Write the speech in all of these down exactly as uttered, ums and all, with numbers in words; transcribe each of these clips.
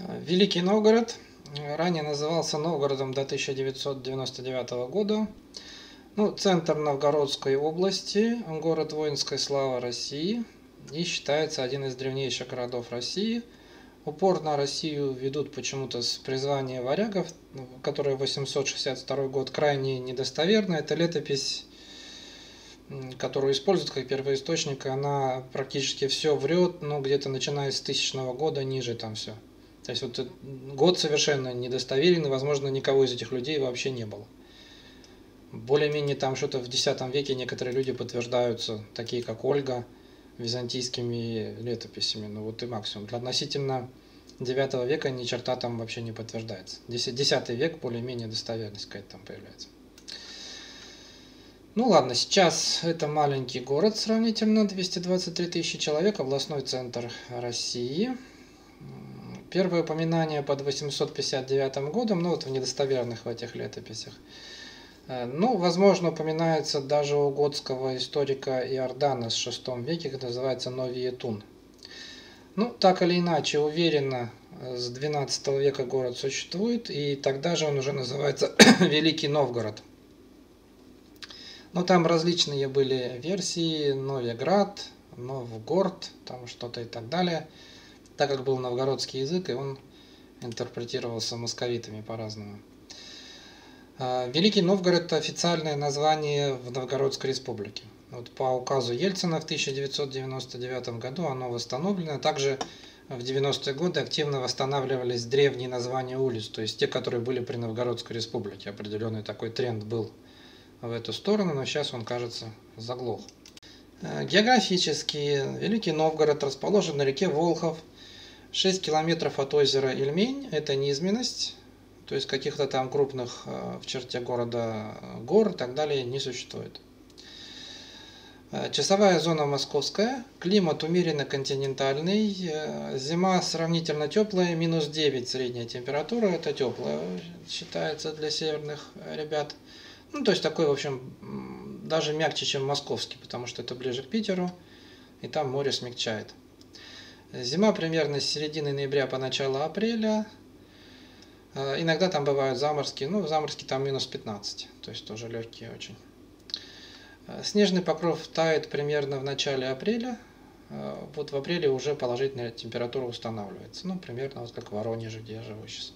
Великий Новгород ранее назывался Новгородом до тысяча девятьсот девяносто девятого года. Ну, центр Новгородской области, город воинской славы России и считается один из древнейших городов России. Упор на Россию ведут почему-то с призвания варягов, которая восемьсот шестьдесят второй год, крайне недостоверна. Это летопись, которую используют как первоисточник, она практически все врет, но где-то начиная с тысячного года ниже там все. То есть вот год совершенно недостоверен, и, возможно, никого из этих людей вообще не было. Более-менее там что-то в десятом веке некоторые люди подтверждаются, такие как Ольга, византийскими летописями. Ну вот и максимум. Для относительно девятого века ни черта там вообще не подтверждается. десятый век более-менее достоверность какая-то там появляется. Ну ладно, сейчас это маленький город сравнительно, двести двадцать три тысячи человек, областной центр России. Первое упоминание под восемьсот пятьдесят девятым годом, ну вот в недостоверных в этих летописях. Ну, возможно, упоминается даже у готского историка Иордана с шестом веке, который называется Новиетун. Ну, так или иначе, уверенно, с двенадцатого века город существует, и тогда же он уже называется Великий Новгород. Но там различные были версии, Новиград, Новгород, там что-то и так далее. Так как был новгородский язык, и он интерпретировался московитами по-разному. Великий Новгород – это официальное название в Новгородской республике. Вот по указу Ельцина в тысяча девятьсот девяносто девятом году оно восстановлено. Также в девяностые годы активно восстанавливались древние названия улиц, то есть те, которые были при Новгородской республике. Определенный такой тренд был в эту сторону, но сейчас он, кажется, заглох. Географически Великий Новгород расположен на реке Волхов, шесть километров от озера Ильмень, это низменность, то есть каких-то там крупных в черте города гор и так далее не существует. Часовая зона московская, климат умеренно континентальный, зима сравнительно теплая, минус девять средняя температура, это теплая считается для северных ребят. Ну, то есть такой, в общем, даже мягче, чем московский, потому что это ближе к Питеру, и там море смягчает. Зима примерно с середины ноября по начало апреля. Иногда там бывают заморские, ну, заморские там минус пятнадцать, то есть тоже легкие очень. Снежный покров тает примерно в начале апреля, вот в апреле уже положительная температура устанавливается, ну, примерно вот как в Воронеже, где я живу сейчас.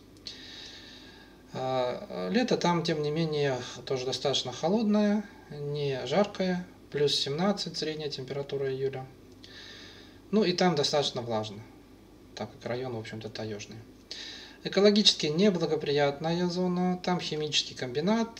Лето там, тем не менее, тоже достаточно холодное, не жаркое, плюс семнадцать средняя температура июля. Ну и там достаточно влажно, так как район, в общем-то, таежный. Экологически неблагоприятная зона, там химический комбинат.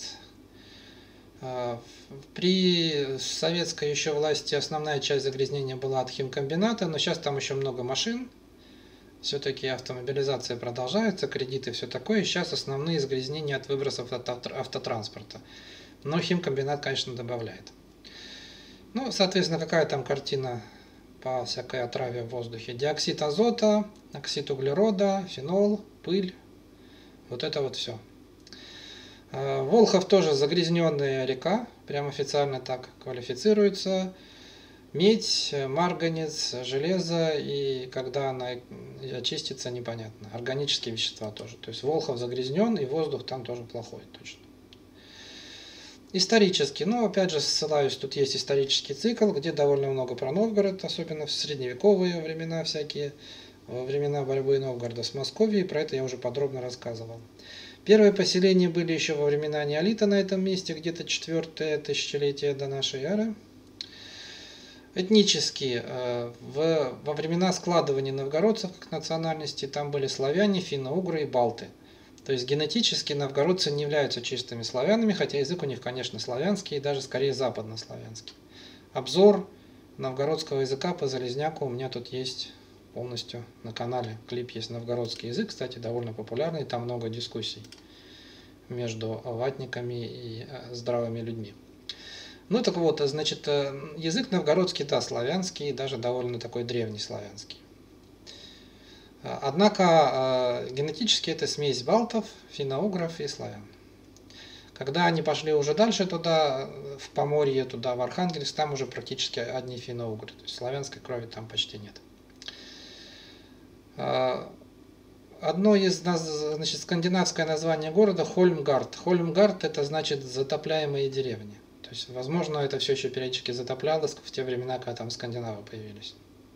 При советской еще власти основная часть загрязнения была от химкомбината, но сейчас там еще много машин. Все-таки автомобилизация продолжается, кредиты, все такое. И сейчас основные загрязнения от выбросов от автотранспорта. Но химкомбинат, конечно, добавляет. Ну, соответственно, какая там картина по всякой отраве в воздухе? Диоксид азота, оксид углерода, фенол, пыль. Вот это вот все. Волхов тоже загрязненная река, прям официально так квалифицируется. Медь, марганец, железо, и когда она очистится, непонятно. Органические вещества тоже. То есть Волхов загрязнен, и воздух там тоже плохой, точно. Исторически, ну опять же ссылаюсь, тут есть исторический цикл, где довольно много про Новгород, особенно в средневековые времена всякие, во времена борьбы Новгорода с Московией, про это я уже подробно рассказывал. Первые поселения были еще во времена неолита на этом месте, где-то четвёртое тысячелетие до нашей эры. Этнически, в, во времена складывания новгородцев как национальности, там были славяне, финно-угры и балты. То есть генетически новгородцы не являются чистыми славянами, хотя язык у них, конечно, славянский и даже скорее западнославянский. Обзор новгородского языка по Залезняку у меня тут есть полностью на канале. Клип есть новгородский язык, кстати, довольно популярный, там много дискуссий между ватниками и здравыми людьми. Ну так вот, значит, язык новгородский, да, славянский, даже довольно такой древний славянский. Однако генетически это смесь балтов, финно-угров и славян. Когда они пошли уже дальше туда, в Поморье, туда, в Архангельск, там уже практически одни финно-угры, то есть славянской крови там почти нет. одно из, значит, скандинавское название города Хольмгард. Хольмгард это значит затопляемые деревни. То есть, возможно, это все еще периодически затоплялось в те времена, когда там скандинавы появились.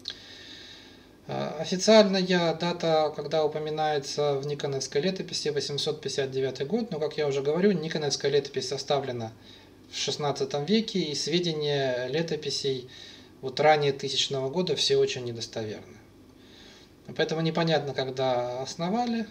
Официальная дата, когда упоминается в Никоновской летописи, восемьсот пятьдесят девятый год, но, как я уже говорю, Никоновская летопись составлена в шестнадцатом веке, и сведения летописей вот ранее тысячного года все очень недостоверны. Поэтому непонятно, когда основали.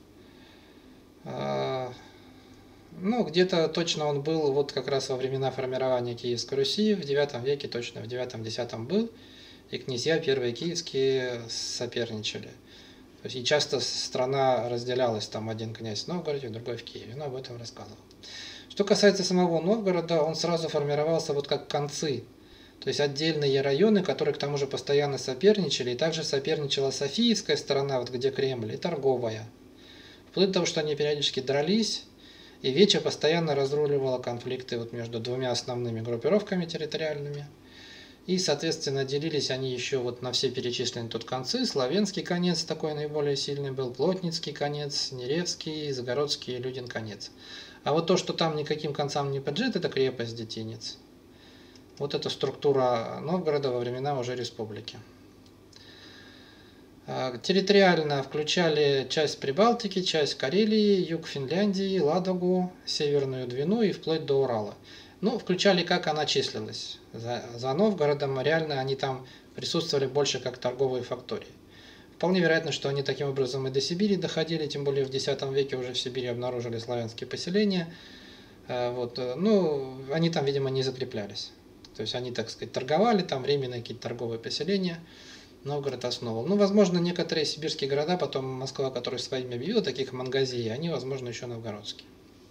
Ну, где-то точно он был вот как раз во времена формирования Киевской Руси, в девятом веке, точно в девятом-десятом был. И князья первые киевские соперничали. То есть, и часто страна разделялась, там один князь в Новгороде, другой в Киеве, но об этом рассказывал. Что касается самого Новгорода, он сразу формировался вот как концы, то есть отдельные районы, которые к тому же постоянно соперничали, и также соперничала Софийская сторона, вот где Кремль, и торговая. Вплоть до того, что они периодически дрались, и Вече постоянно разруливала конфликты вот между двумя основными группировками территориальными. И, соответственно, делились они еще вот на все перечисленные тут концы. Славянский конец такой наиболее сильный был, Плотницкий конец, Неревский, Загородский и Людин конец. А вот то, что там никаким концам не поджит, это крепость Детинец. Вот эта структура Новгорода во времена уже республики. Территориально включали часть Прибалтики, часть Карелии, юг Финляндии, Ладогу, Северную Двину и вплоть до Урала. Ну, включали, как она числилась. За, за Новгородом реально они там присутствовали больше как торговые фактории. Вполне вероятно, что они таким образом и до Сибири доходили, тем более в десятом веке уже в Сибири обнаружили славянские поселения. Вот. Ну, они там, видимо, не закреплялись. То есть они, так сказать, торговали, там временные какие-то торговые поселения. Новгород основал. Ну, возможно, некоторые сибирские города, потом Москва, которая своими объявила, таких Мангазии, они, возможно, еще новгородские.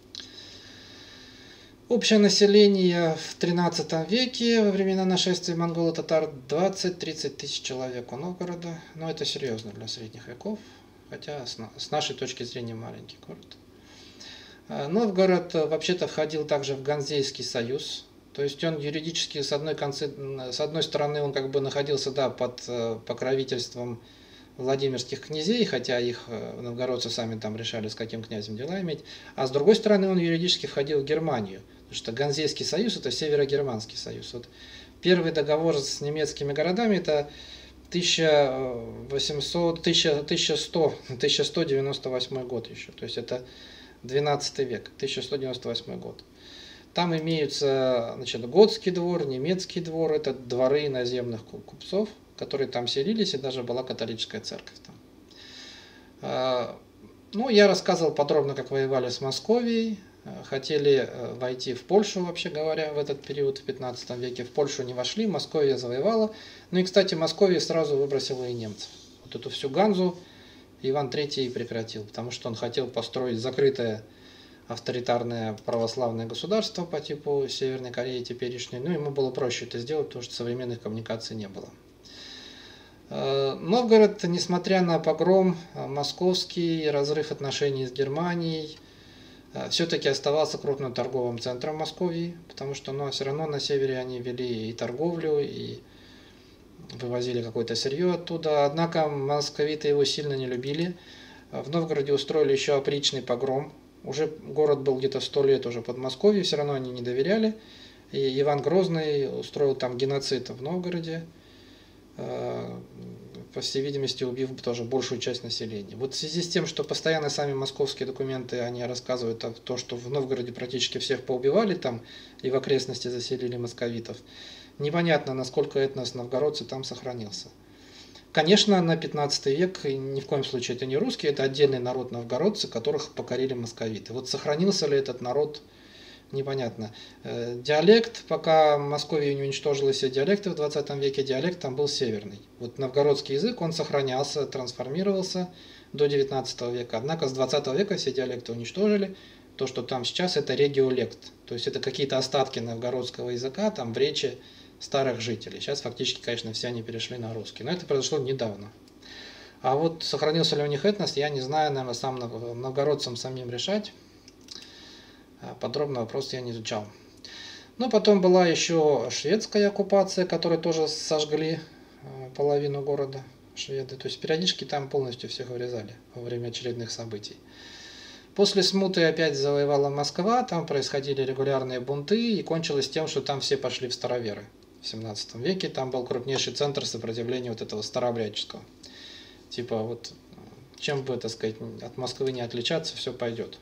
Общее население в тринадцатом веке, во времена нашествия монголо-татар, двадцать-тридцать тысяч человек у Новгорода. Но это серьезно для средних веков, хотя с нашей точки зрения маленький город. Новгород вообще-то входил также в Ганзейский союз. То есть он юридически, с одной, концы, с одной стороны, он как бы находился, да, под покровительством владимирских князей, хотя их новгородцы сами там решали, с каким князем дела иметь. А с другой стороны, он юридически входил в Германию, потому что Ганзейский союз – это Северогерманский союз. Вот первый договор с немецкими городами – это тысяча восемьсот, тысяча сто, тысяча сто девяносто восьмой год еще, то есть это двенадцатый век, тысяча сто девяносто восьмой год. Там имеются, значит, готский двор, немецкий двор, это дворы иноземных купцов, которые там селились, и даже была католическая церковь там. Ну, я рассказывал подробно, как воевали с Московией, хотели войти в Польшу, вообще говоря, в этот период, в пятнадцатом веке. В Польшу не вошли, Московия завоевала. Ну и, кстати, Московия сразу выбросила и немцев. Вот эту всю Ганзу Иван Третий прекратил, потому что он хотел построить закрытое авторитарное православное государство по типу Северной Кореи теперешней. Ну, ему было проще это сделать, потому что современных коммуникаций не было. Новгород, несмотря на погром московский, разрыв отношений с Германией, все-таки оставался крупным торговым центром Московии, потому что, ну, все равно на севере они вели и торговлю, и вывозили какое-то сырье оттуда. Однако московиты его сильно не любили. В Новгороде устроили еще опричный погром. Уже город был где-то сто лет уже под Московией, все равно они не доверяли. И Иван Грозный устроил там геноцид в Новгороде, по всей видимости, убив тоже большую часть населения. Вот в связи с тем, что постоянно сами московские документы, они рассказывают о том, что в Новгороде практически всех поубивали там и в окрестности заселили московитов, непонятно, насколько этнос новгородцы там сохранился. Конечно, на пятнадцатый век ни в коем случае это не русские, это отдельный народ новгородцы, которых покорили московиты. Вот сохранился ли этот народ, непонятно. Диалект, пока Московия не уничтожила все диалекты в двадцатом веке, диалект там был северный. Вот новгородский язык, он сохранялся, трансформировался до девятнадцатого века. Однако с двадцатого века все диалекты уничтожили. То, что там сейчас, это региолект. То есть это какие-то остатки новгородского языка, там в речи старых жителей. Сейчас фактически, конечно, все они перешли на русский. Но это произошло недавно. А вот сохранился ли у них этнос, я не знаю, наверное, сам новгородцам самим решать. Подробно вопрос я не изучал. Ну, потом была еще шведская оккупация, которая тоже сожгли половину города шведы. То есть периодически там полностью всех вырезали во время очередных событий. После смуты опять завоевала Москва, там происходили регулярные бунты, и кончилось тем, что там все пошли в староверы. В семнадцатом веке там был крупнейший центр сопротивления вот этого старообрядческого. Типа вот, чем бы, так сказать, от Москвы не отличаться, все пойдет.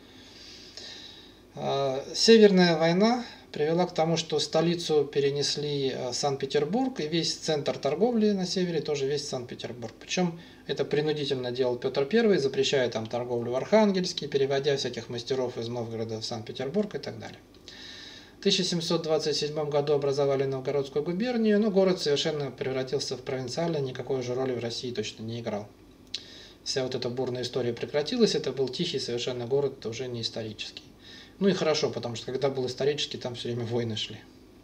Северная война привела к тому, что столицу перенесли Санкт-Петербург, и весь центр торговли на севере тоже весь Санкт-Петербург. Причем это принудительно делал Петр Первый, запрещая там торговлю в Архангельске, переводя всяких мастеров из Новгорода в Санкт-Петербург и так далее. В тысяча семьсот двадцать седьмом году образовали Новгородскую губернию, но город совершенно превратился в провинциальный, никакой же роли в России точно не играл. Вся вот эта бурная история прекратилась, это был тихий совершенно город, уже не исторический. Ну и хорошо, потому что когда был исторический, там все время войны шли.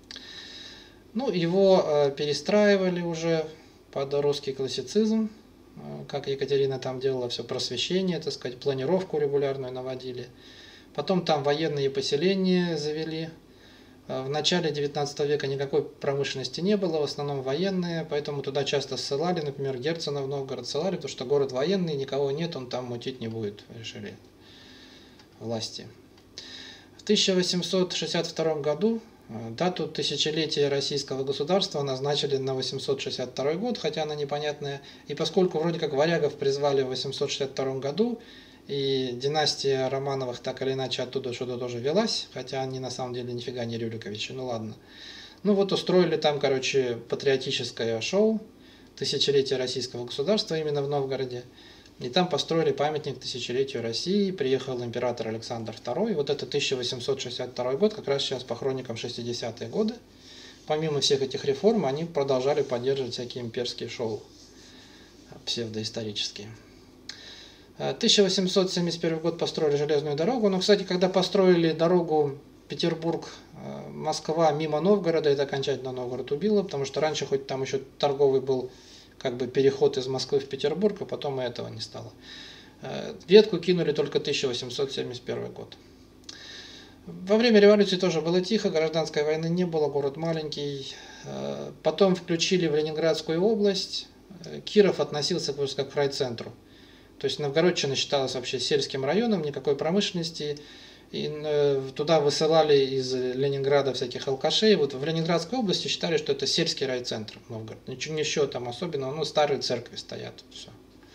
Ну, его э, перестраивали уже под русский классицизм, э, как Екатерина там делала все просвещение, так сказать, планировку регулярную наводили. Потом там военные поселения завели. В начале девятнадцатого века никакой промышленности не было, в основном военные, поэтому туда часто ссылали, например, Герцена в Новгород ссылали, потому что город военный, никого нет, он там мутить не будет, решили власти. В тысяча восемьсот шестьдесят втором году дату тысячелетия российского государства назначили на восемьсот шестьдесят второй год, хотя она непонятная, и поскольку вроде как варягов призвали в восемьсот шестьдесят втором году, и династия Романовых так или иначе оттуда что-то тоже велась, хотя они на самом деле нифига не Рюриковичи, ну ладно. Ну вот устроили там, короче, патриотическое шоу «Тысячелетие российского государства» именно в Новгороде. И там построили памятник тысячелетию России, приехал император Александр Второй. И вот это тысяча восемьсот шестьдесят второй год, как раз сейчас по хроникам шестидесятые годы. Помимо всех этих реформ, они продолжали поддерживать всякие имперские шоу, псевдоисторические. тысяча восемьсот семьдесят первый год построили железную дорогу. Но, кстати, когда построили дорогу Петербург-Москва мимо Новгорода, это окончательно Новгород убило, потому что раньше хоть там еще торговый был как бы переход из Москвы в Петербург, а потом и этого не стало. Ветку кинули только тысяча восемьсот семьдесят первый год. Во время революции тоже было тихо, гражданской войны не было, город маленький. Потом включили в Ленинградскую область. Киров относился просто как к райцентру. То есть Новгородчина считалась вообще сельским районом, никакой промышленности. И туда высылали из Ленинграда всяких алкашей. Вот в Ленинградской области считали, что это сельский райцентр Новгород. Ничего, ничего там особенного, ну старые церкви стоят. Все.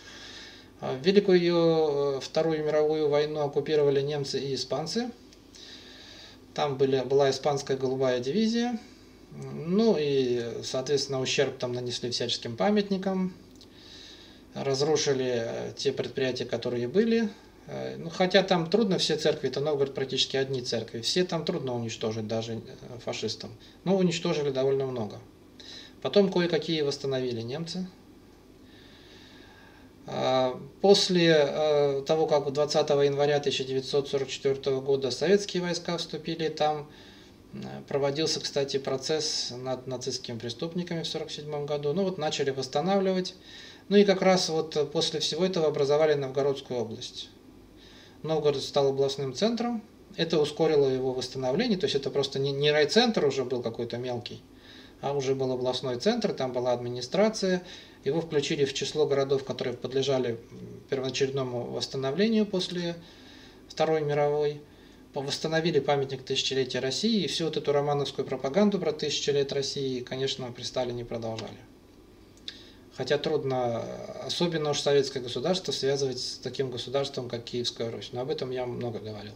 В Великую Вторую мировую войну оккупировали немцы и испанцы. Там были, была испанская голубая дивизия. Ну и, соответственно, ущерб там нанесли всяческим памятникам. Разрушили те предприятия, которые были. Ну, хотя там трудно, все церкви, это Новгород практически одни церкви. Все там трудно уничтожить, даже фашистам. Но уничтожили довольно много. Потом кое-какие восстановили немцы. После того, как двадцатого января тысяча девятьсот сорок четвёртого года советские войска вступили, там проводился, кстати, процесс над нацистскими преступниками в сорок седьмом году. Ну вот начали восстанавливать. Ну и как раз вот после всего этого образовали Новгородскую область. Новгород стал областным центром. Это ускорило его восстановление. То есть это просто не, не райцентр уже был какой-то мелкий, а уже был областной центр, там была администрация. Его включили в число городов, которые подлежали первоочередному восстановлению после Второй мировой. Восстановили памятник тысячелетия России. И всю вот эту романовскую пропаганду про тысячу лет России, конечно, при Сталине продолжали. Хотя трудно, особенно уж советское государство, связывать с таким государством, как Киевская Русь. Но об этом я много говорил.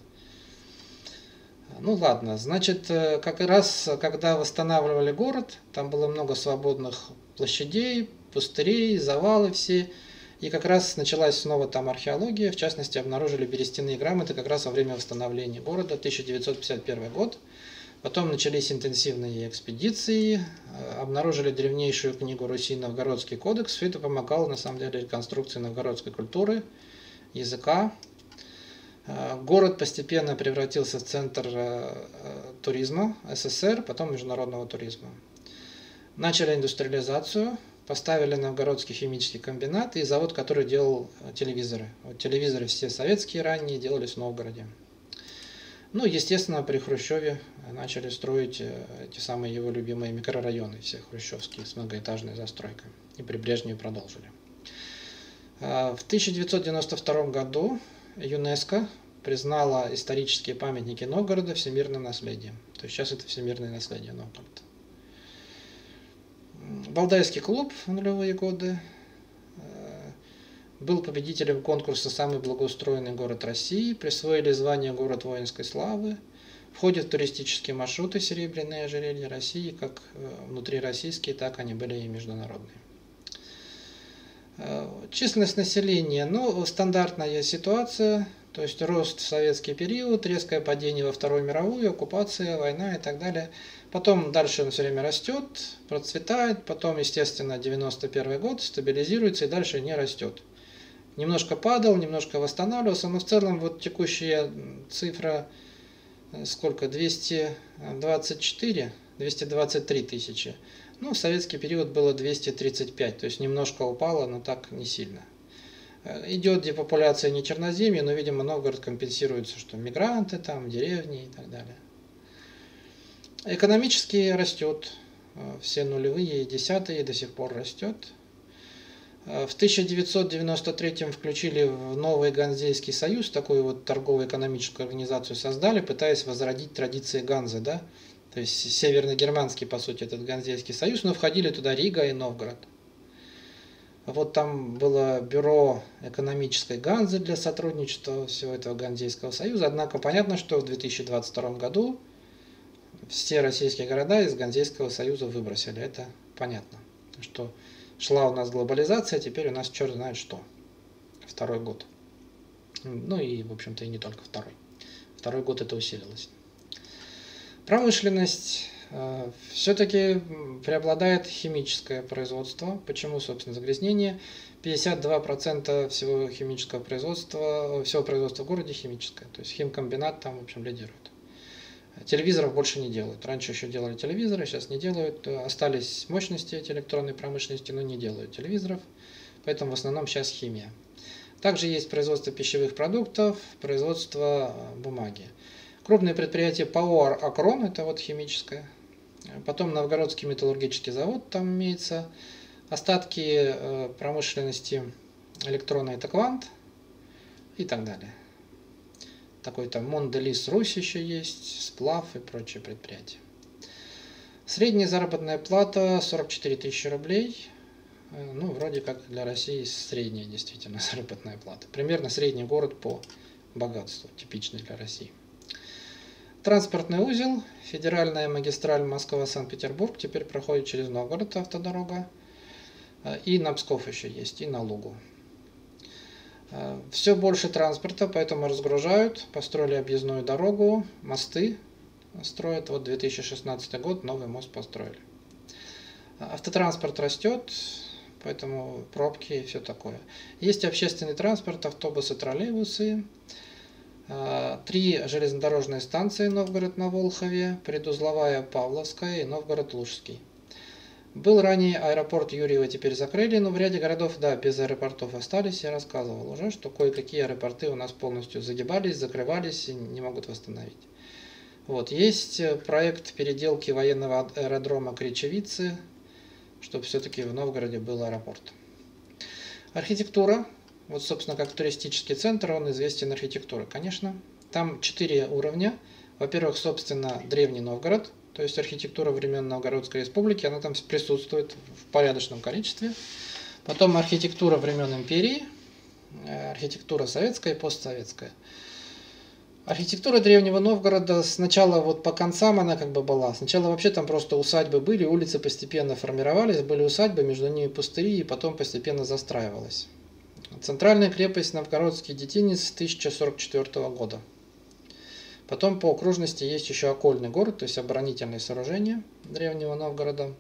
Ну ладно, значит, как раз, когда восстанавливали город, там было много свободных площадей, пустырей, завалы все. И как раз началась снова там археология. В частности, обнаружили берестяные грамоты как раз во время восстановления города, тысяча девятьсот пятьдесят первый год. Потом начались интенсивные экспедиции, обнаружили древнейшую книгу Руси «Новгородский кодекс». Все это помогало, на самом деле, реконструкции новгородской культуры, языка. Город постепенно превратился в центр туризма СССР, потом международного туризма. Начали индустриализацию, поставили Новгородский химический комбинат и завод, который делал телевизоры. Вот телевизоры все советские ранние делались в Новгороде. Ну, естественно, при Хрущеве начали строить эти самые его любимые микрорайоны, все хрущевские, с многоэтажной застройкой. И при Брежневе продолжили. В тысяча девятьсот девяносто втором году ЮНЕСКО признала исторические памятники Новгорода всемирным наследием. То есть сейчас это всемирное наследие Новгорода. Валдайский клуб в нулевые годы был победителем конкурса «Самый благоустроенный город России», присвоили звание «Город воинской славы», входят в туристические маршруты «Серебряные ожерелья России», как внутрироссийские, так они были и международные. Численность населения, ну, стандартная ситуация, то есть рост в советский период, резкое падение во Вторую мировую, оккупация, война и так далее. Потом дальше он все время растет, процветает, потом, естественно, девяносто первый год стабилизируется и дальше не растет. Немножко падал, немножко восстанавливался, но в целом вот текущая цифра, сколько, двести двадцать четыре, двести двадцать три тысячи. Ну, в советский период было двести тридцать пять, то есть немножко упало, но так не сильно. Идет депопуляция не Черноземья, но, видимо, Новгород компенсируется, что мигранты там, деревни и так далее. Экономически растет, все нулевые и десятые до сих пор растет. В тысяча девятьсот девяносто третьем включили в новый Ганзейский союз, такую вот торгово-экономическую организацию создали, пытаясь возродить традиции Ганзы, да? То есть северно-германский, по сути, этот Ганзейский союз, но входили туда Рига и Новгород. Вот там было бюро экономической Ганзы для сотрудничества всего этого Ганзейского союза, однако понятно, что в две тысячи двадцать втором году все российские города из Ганзейского союза выбросили, это понятно, что шла у нас глобализация, теперь у нас черт знает что. Второй год. Ну и, в общем-то, и не только второй. Второй год это усилилось. Промышленность. Все-таки преобладает химическое производство. Почему, собственно, загрязнение? пятьдесят два процента всего химического производства, всего производства в городе химическое. То есть химкомбинат там, в общем, лидирует. Телевизоров больше не делают. Раньше еще делали телевизоры, сейчас не делают. Остались мощности эти электронной промышленности, но не делают телевизоров. Поэтому в основном сейчас химия. Также есть производство пищевых продуктов, производство бумаги. Крупные предприятия ПАО «Акрон», это вот химическое. Потом Новгородский металлургический завод там имеется. Остатки промышленности электронной это Квант и так далее. Такой там Монделис Русь еще есть, Сплав и прочие предприятия. Средняя заработная плата сорок четыре тысячи рублей. Ну, вроде как для России средняя действительно заработная плата. Примерно средний город по богатству, типичный для России. Транспортный узел, федеральная магистраль Москва-Санкт-Петербург, теперь проходит через Новгород автодорога. И на Псков еще есть, и на Лугу. Все больше транспорта, поэтому разгружают, построили объездную дорогу, мосты строят. Вот две тысячи шестнадцатый год, новый мост построили. Автотранспорт растет, поэтому пробки и все такое. Есть общественный транспорт, автобусы, троллейбусы. Три железнодорожные станции: Новгород на Волхове, предузловая Павловская и Новгород-Лужский. Был ранее аэропорт Юрьева, теперь закрыли, но в ряде городов, да, без аэропортов остались. Я рассказывал уже, что кое-какие аэропорты у нас полностью загибались, закрывались и не могут восстановить. Вот, есть проект переделки военного аэродрома Кричевицы, чтобы все-таки в Новгороде был аэропорт. Архитектура. Вот, собственно, как туристический центр, он известен архитектурой, конечно. Там четыре уровня. Во-первых, собственно, Древний Новгород, то есть архитектура времен Новгородской республики, она там присутствует в порядочном количестве. Потом архитектура времен империи, архитектура советская и постсоветская. Архитектура Древнего Новгорода сначала вот по концам она как бы была. Сначала вообще там просто усадьбы были, улицы постепенно формировались, были усадьбы, между ними пустыри, и потом постепенно застраивалась. Центральная крепость Новгородский детинец тысяча сорок четвёртого года. Потом по окружности есть еще окольный город, то есть оборонительные сооружения Древнего Новгорода.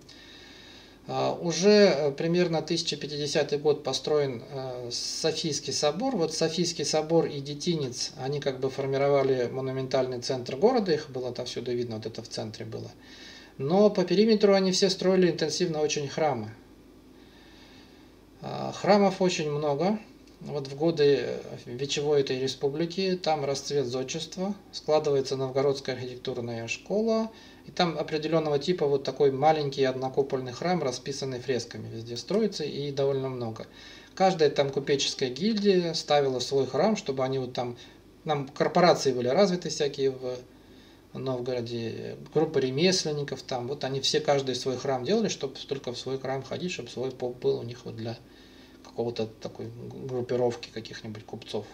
Уже примерно тысяча пятидесятый год построен Софийский собор. Вот Софийский собор и детинец, они как бы формировали монументальный центр города, их было отовсюду видно, вот это в центре было. Но по периметру они все строили интенсивно очень храмы. Храмов очень много. вот в годы Вечевой этой республики там расцвет зодчества, складывается Новгородская архитектурная школа, и там определенного типа вот такой маленький однокупольный храм, расписанный фресками, везде строится и довольно много. Каждая там купеческая гильдия ставила свой храм, чтобы они вот там, нам корпорации были развиты всякие в Новгороде, группа ремесленников там, вот они все каждый свой храм делали, чтобы только в свой храм ходить, чтобы свой поп был у них вот для какого-то такой группировки каких-нибудь купцов.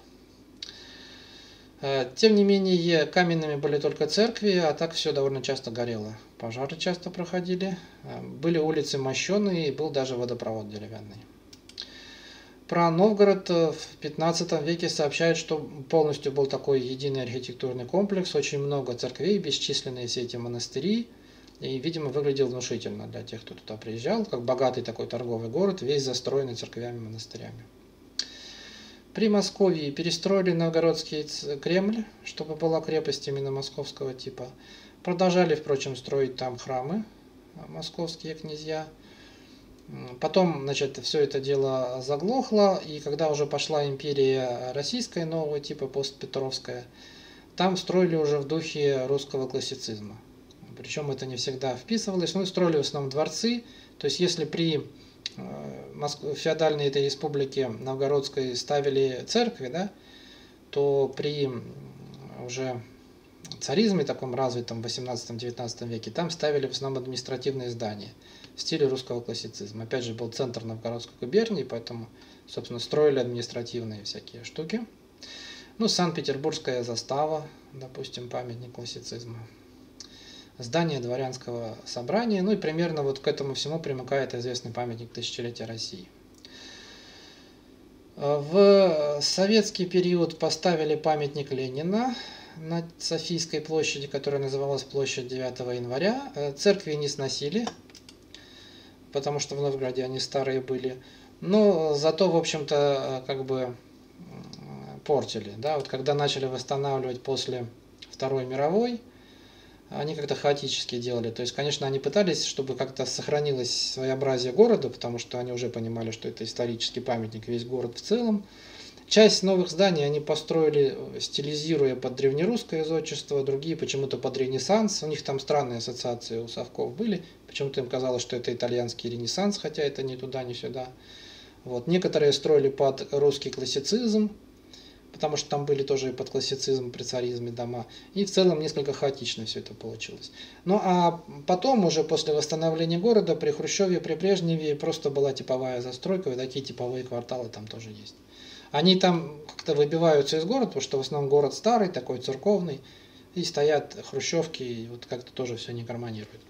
Тем не менее, каменными были только церкви, а так все довольно часто горело. Пожары часто проходили, были улицы мощеные и был даже водопровод деревянный. Про Новгород в пятнадцатом веке сообщают, что полностью был такой единый архитектурный комплекс, очень много церквей, бесчисленные все эти монастыри, и, видимо, выглядел внушительно для тех, кто туда приезжал, как богатый такой торговый город, весь застроенный церквями и монастырями. При Московии перестроили Новгородский Кремль, чтобы была крепость именно московского типа. Продолжали, впрочем, строить там храмы московские князья. Потом, значит, все это дело заглохло, и когда уже пошла империя российская нового типа, постпетровская, там строили уже в духе русского классицизма. Причем это не всегда вписывалось, но строили в основном дворцы. То есть если при феодальной этой республике новгородской ставили церкви, да, то при уже царизме таком развитом в восемнадцатом-девятнадцатом веке там ставили в основном административные здания в стиле русского классицизма. Опять же, был центр Новгородской губернии, поэтому, собственно, строили административные всякие штуки. Ну, Санкт-Петербургская застава, допустим, памятник классицизма. Здание дворянского собрания, ну и примерно вот к этому всему примыкает известный памятник тысячелетия России. В советский период поставили памятник Ленина на Софийской площади, которая называлась площадь девятого января. Церкви не сносили, потому что в Новгороде они старые были, но зато, в общем-то, как бы портили. Да? Вот когда начали восстанавливать после Второй мировой, они как-то хаотически делали. То есть, конечно, они пытались, чтобы как-то сохранилось своеобразие города, потому что они уже понимали, что это исторический памятник, весь город в целом. Часть новых зданий они построили, стилизируя под древнерусское зодчество, другие почему-то под Ренессанс. У них там странные ассоциации у совков были. Почему-то им казалось, что это итальянский Ренессанс, хотя это ни туда, ни сюда. Вот. Некоторые строили под русский классицизм, потому что там были тоже и под классицизм при царизме дома. И в целом несколько хаотично все это получилось. Ну а потом, уже после восстановления города, при Хрущеве, при Брежневе просто была типовая застройка, и такие типовые кварталы там тоже есть. Они там как-то выбиваются из города, потому что в основном город старый, такой церковный, и стоят хрущевки, и вот как-то тоже все не гармонирует,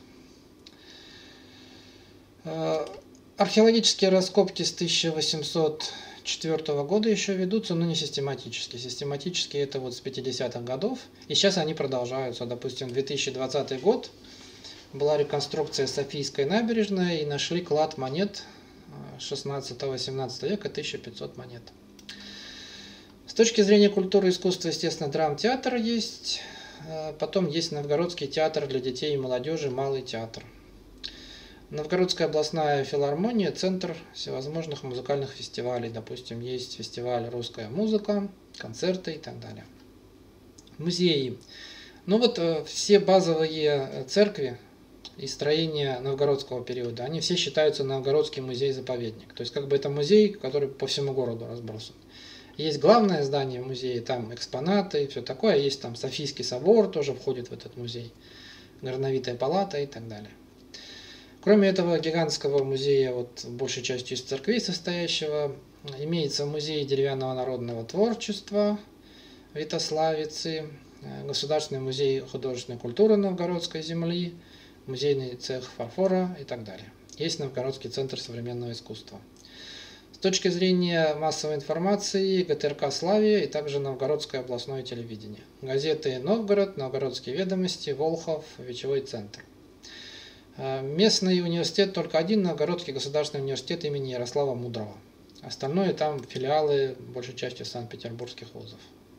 говорят. Археологические раскопки с тысяча восемьсот четвёртого года еще ведутся, но не систематически. Систематически это вот с пятидесятых годов, и сейчас они продолжаются. Допустим, две тысячи двадцатый год была реконструкция Софийской набережной, и нашли клад монет шестнадцатого-семнадцатого века, тысяча пятьсот монет. С точки зрения культуры и искусства, естественно, драмтеатр есть, потом есть Новгородский театр для детей и молодежи, Малый театр. Новгородская областная филармония – центр всевозможных музыкальных фестивалей. Допустим, есть фестиваль «Русская музыка», концерты и так далее. Музеи. Ну вот все базовые церкви и строения новгородского периода, они все считаются Новгородский музей-заповедник. То есть как бы это музей, который по всему городу разбросан. Есть главное здание музея, там экспонаты и все такое. Есть там Софийский собор, тоже входит в этот музей. Горновитая палата и так далее. Кроме этого гигантского музея, вот, большей частью из церквей состоящего, имеется музей деревянного народного творчества, Витославицы, Государственный музей художественной культуры Новгородской земли, музейный цех фарфора и так далее. Есть Новгородский центр современного искусства. С точки зрения массовой информации, ГТРК «Славия» и также Новгородское областное телевидение. Газеты «Новгород», «Новгородские ведомости», «Волхов», «Вечевой центр». Местный университет только один, Новгородский государственный университет имени Ярослава Мудрого. Остальное там филиалы, большей частью санкт-петербургских вузов.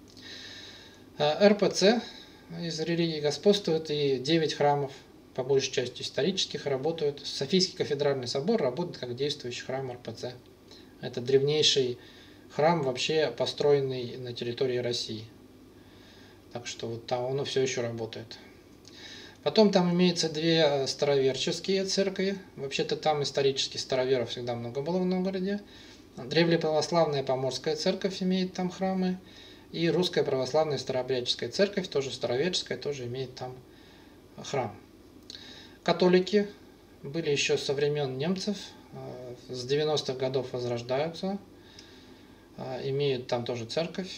эр пэ цэ из религии господствует, и девять храмов, по большей части исторических, работают. Софийский кафедральный собор работает как действующий храм эр пэ цэ. Это древнейший храм вообще построенный на территории России. Так что вот там оно все еще работает. Потом там имеется две староверческие церкви. Вообще-то там исторически староверов всегда много было в Новгороде. Древлеправославная Поморская церковь имеет там храмы. И Русская православная старообрядческая церковь, тоже староверческая, тоже имеет там храм. Католики были еще со времен немцев, с девяностых годов возрождаются, имеют там тоже церковь.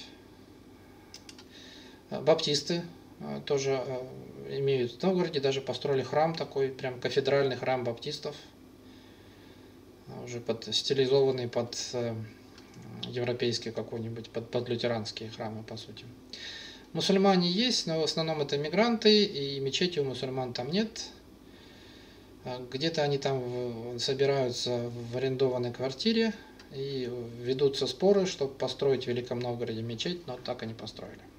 Баптисты тоже имеют в Новгороде, даже построили храм такой, прям кафедральный храм баптистов, уже под, стилизованный под европейские какой-нибудь, под, под лютеранские храмы, по сути. Мусульмане есть, но в основном это мигранты, и мечети у мусульман там нет. Где-то они там собираются в арендованной квартире, и ведутся споры, чтобы построить в Великом Новгороде мечеть, но так и не построили.